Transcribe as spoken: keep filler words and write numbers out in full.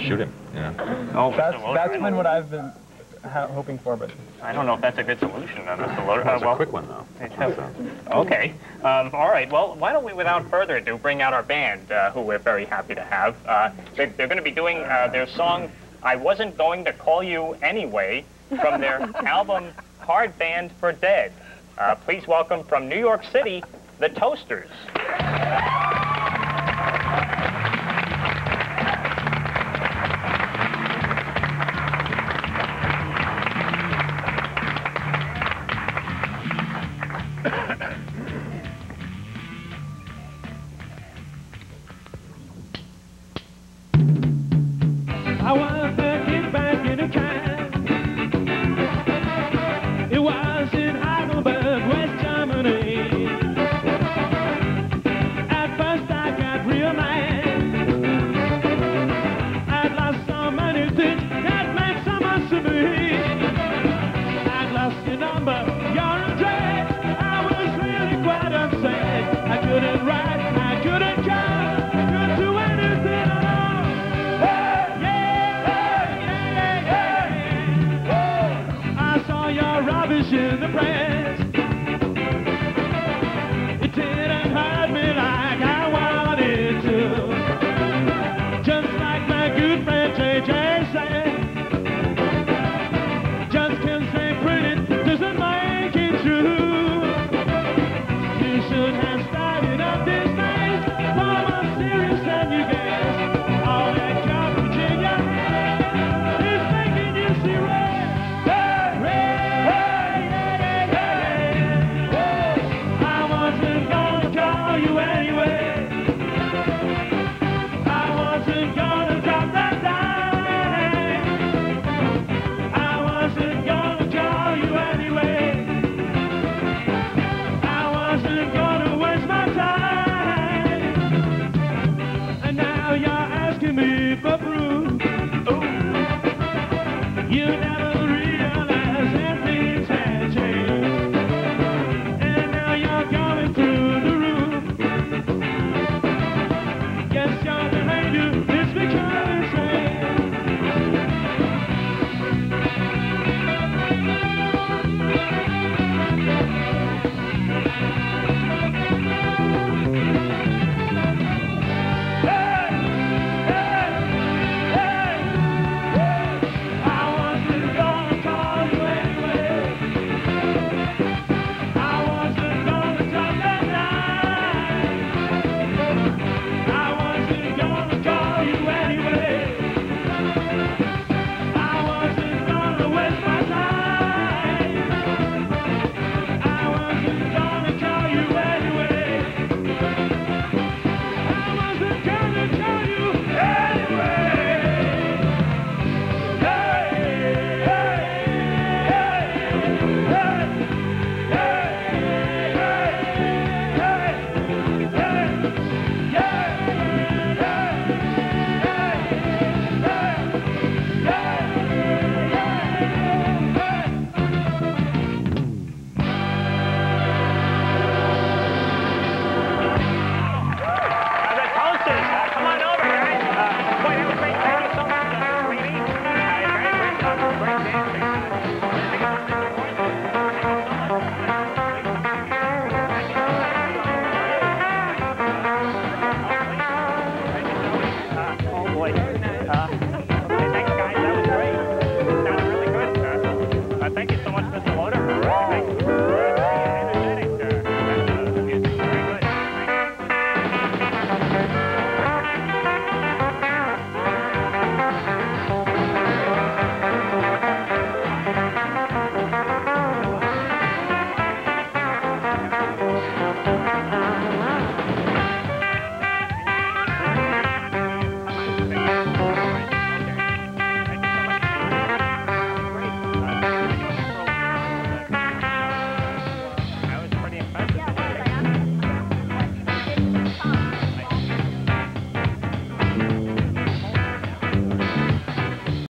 shoot him. You know. Oh, That's, that's been what I've been ha hoping for, but... I don't know if that's a good solution, uh, Mister Loader. Well, it's uh, well, a quick one, though. Okay. Um, all right. Well, why don't we, without further ado, bring out our band, uh, who we're very happy to have. Uh, they're they're going to be doing uh, their song, I Wasn't Going to Call You Anyway, from their album, Hard Band for Dead. Uh, please welcome from New York City, the Toasters. I was